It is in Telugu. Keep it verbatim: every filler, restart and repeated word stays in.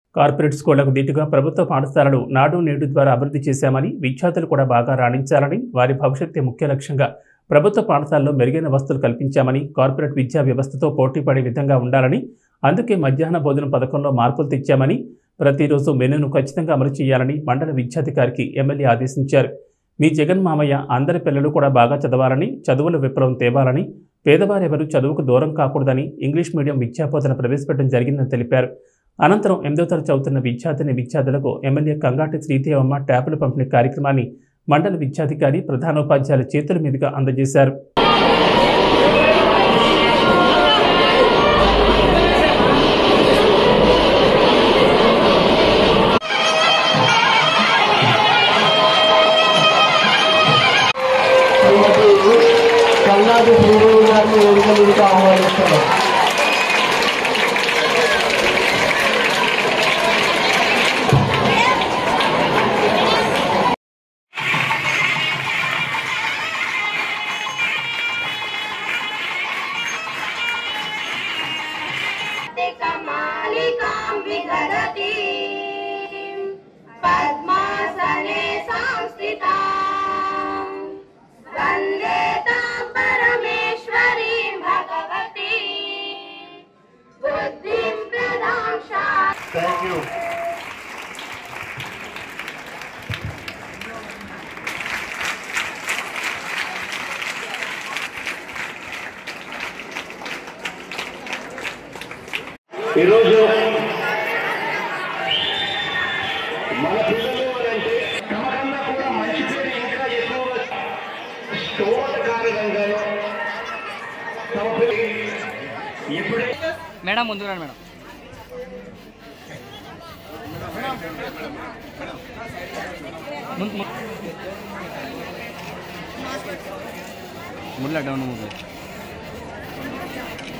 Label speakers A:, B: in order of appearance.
A: కార్పొరేట్ స్కూళ్లకు దీటుగా ప్రభుత్వ పాఠశాలలు నాడు నేడు ద్వారా అభివృద్ధి చేశామని, విద్యార్థులు కూడా బాగా రాణించాలని, వారి భవిష్యత్తే ముఖ్య లక్ష్యంగా ప్రభుత్వ పాఠశాలలో మెరుగైన వసతులు కల్పించామని, కార్పొరేట్ విద్యా వ్యవస్థతో పోటీపడే విధంగా ఉండాలని, అందుకే మధ్యాహ్న భోజనం పథకంలో మార్పులు తెచ్చామని, ప్రతిరోజు మెనూను ఖచ్చితంగా అమలు చేయాలని మండల విద్యాధికారికి ఎమ్మెల్యే ఆదేశించారు. మీ జగన్ మామయ్య అందరి పిల్లలు కూడా బాగా చదవాలని, చదువుల విప్లవం తేవాలని, పేదవారెవరూ చదువుకు దూరం కాకూడదని ఇంగ్లీష్ మీడియం విద్యాబోధన ప్రవేశపెట్టడం జరిగిందని తెలిపారు. అనంతరం ఎనిమిదో తరగతి చదువుతున్న విద్యార్థిని విద్యార్థులకు ఎమ్మెల్యే కంగాటి శ్రీదేవమ్మ ట్యాపుల పంపిణీ కార్యక్రమాన్ని మండల విద్యాధికారి ప్రధానోపాధ్యాయుల చేతుల మీదుగా అందజేశారు.
B: पद्मासने संस्थिता वन्दे तां परमेश्वरीं भगवती बुद्धिं प्रदां शान्तिं।
C: Thank you. ఈరోజు మన పిల్లలు అంటే తమకన్నా కూడా మంచి పేరు ఇంకా ఎక్కువగా స్తోత్రకారంగానో తమ పిల్లలు ఇప్పుడే
D: మేడం ముందు రండి మేడం. ముందు డౌన్ ముందు